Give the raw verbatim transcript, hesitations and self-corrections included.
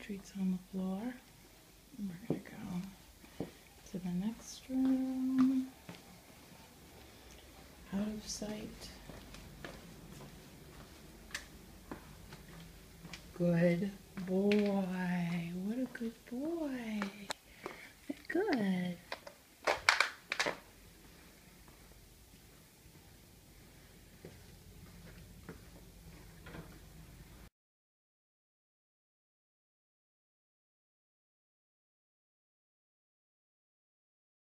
treats on the floor. We're gonna go to the next room. Out of sight. Good boy. What a good boy. Good.